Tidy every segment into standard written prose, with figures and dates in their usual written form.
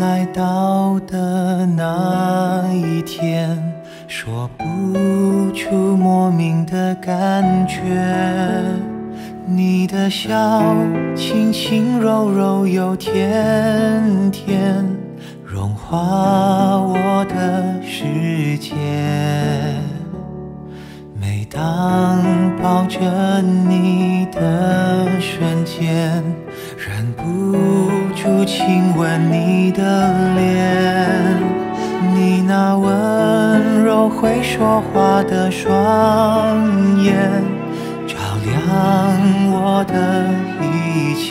来到的那一天，说不出莫名的感觉。你的笑轻轻柔柔又甜甜，融化我的世界。每当抱着你的瞬间，忍不住亲吻你的脸，你那温柔会说话的双眼，照亮我的一切。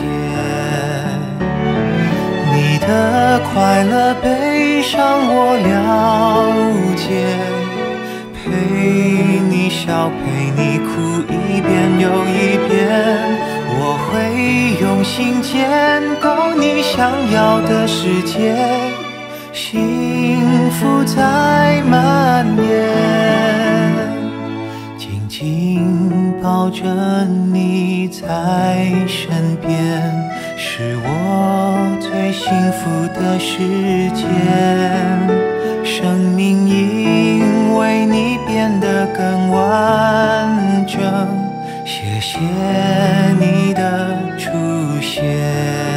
你的快乐悲伤我了解，陪你笑陪你哭一遍又一遍，我会用心建构你想要的世界，幸福在蔓延。紧紧抱着你在身边，是我最幸福的时间。生命因为你变得更完整，谢谢你的出现。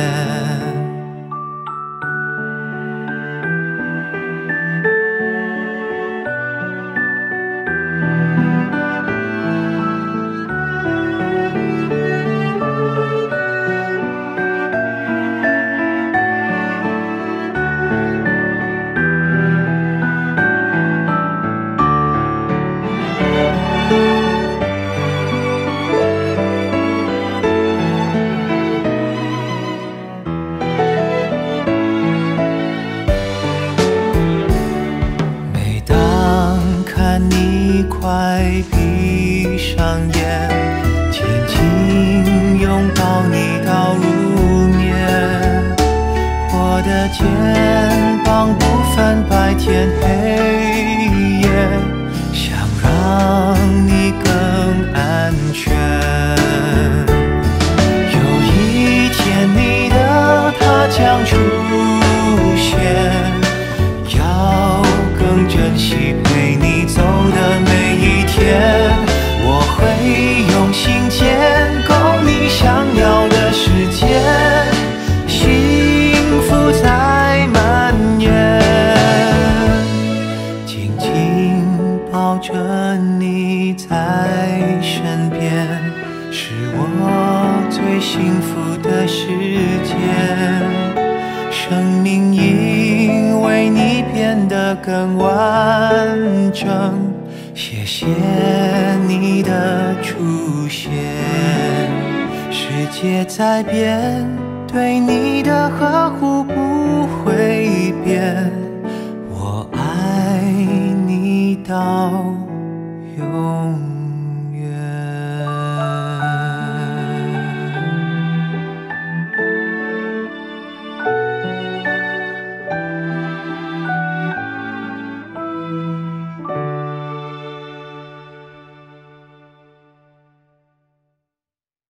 你快闭上眼，轻轻拥抱你到入眠，我的肩膀不分白天黑夜，想让你更安全。有一天你的他将出现，要更珍惜陪你走的每一天，我会用心建构你想要的世界，幸福在蔓延。紧紧抱着你在身边，是我最幸福的时间。生命因为你变得更完整，谢谢你的出现。世界在变，对你的呵护不会变，我爱你到永远。